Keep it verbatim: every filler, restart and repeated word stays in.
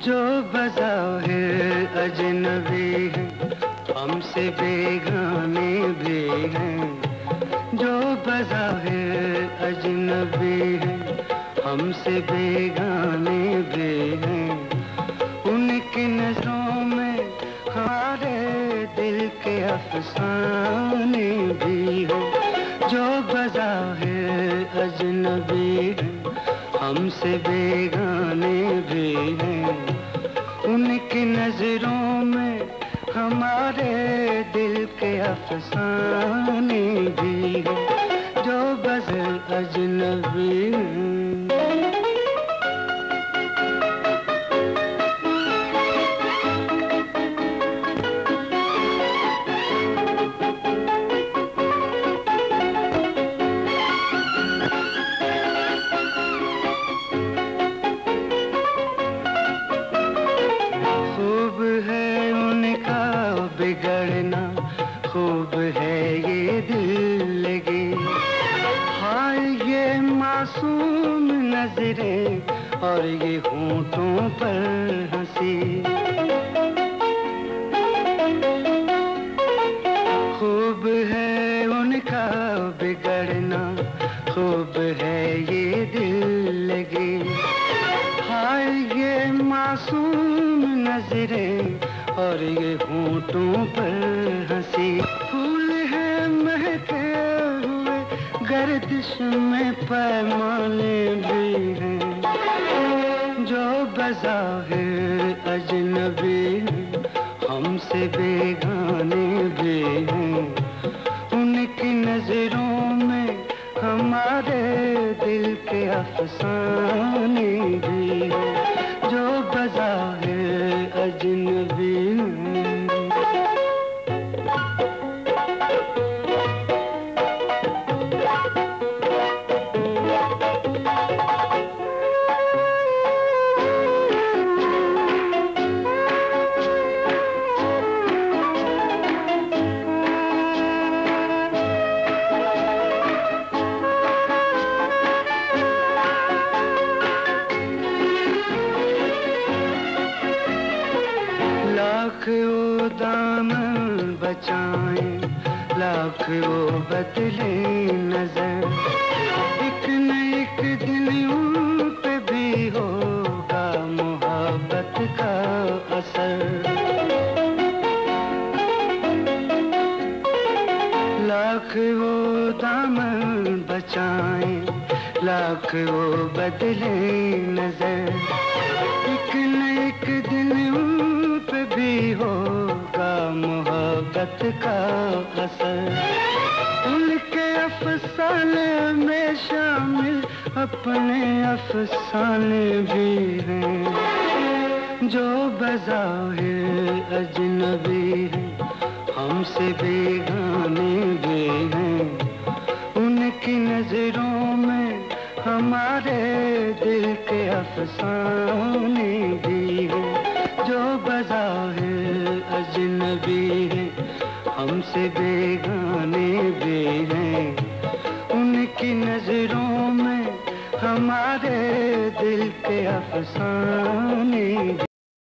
जो बज़ाहिर अजनबी है हमसे बेगाने भी हैं, जो बज़ाहिर अजनबी है हमसे बेगाने भी हैं, उनकी नजरों में हमारे दिल के अफसाने भी हैं। जो बज़ाहिर अजनबी है हमसे बेगाने भी हैं, उनकी नजरों में हमारे दिल के अफसाने भी हैं। जो बज़ाहिर अजनबी है बिगड़ना, खूब है ये दिल लगी, हाय ये मासूम नजरें और ये होंठों पर हंसी। खूब है उनका बिगड़ना, खूब है ये दिल लगी, हाय ये मासूम नजरें और ये होंठों पर हंसी। फूल है महके हुए गर्दिश में पैमाने भी हैं, जो बज़ाहिर अजनबी हैं हमसे बेगाने भी हैं, उनकी नजरों में हमारे दिल के अफसाने भी हैं। जो बज़ाहिर अजनबी हैं लाख वो दामन बचाएं, लाख वो बदले नजर, एक न एक दिन उन पे भी होगा मोहब्बत का असर। लाख वो दामन बचाएं, लाख वो बदले नजर, एक न एक दिन उन पे भी होगा मोहब्बत का असर। उनके अफसाने में शामिल अपने अफसाने भी हैं, जो बज़ाहिर अजनबी हैं हमसे बेगाने भी हैं, उनकी नजरों में हमारे दिल के अफसाने भी हैं। जो बज़ाहिर अजनबी है हमसे बेगाने भी हैं, उनकी नजरों में हमारे दिल के अफसाने